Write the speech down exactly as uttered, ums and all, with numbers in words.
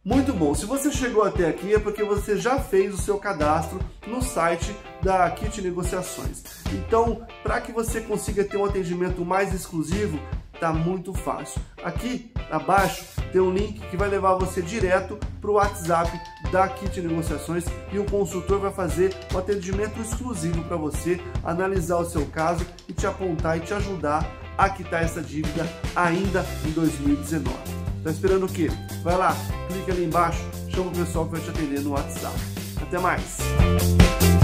Muito bom, se você chegou até aqui é porque você já fez o seu cadastro no site da Kit Negociações. Então, para que você consiga ter um atendimento mais exclusivo, tá muito fácil. Aqui abaixo tem um link que vai levar você direto para o WhatsApp da Kit Negociações e o consultor vai fazer um atendimento exclusivo para você, analisar o seu caso e te apontar e te ajudar a quitar essa dívida ainda em dois mil e dezenove. Tá esperando o quê? Vai lá, clica ali embaixo, chama o pessoal que vai te atender no WhatsApp. Até mais!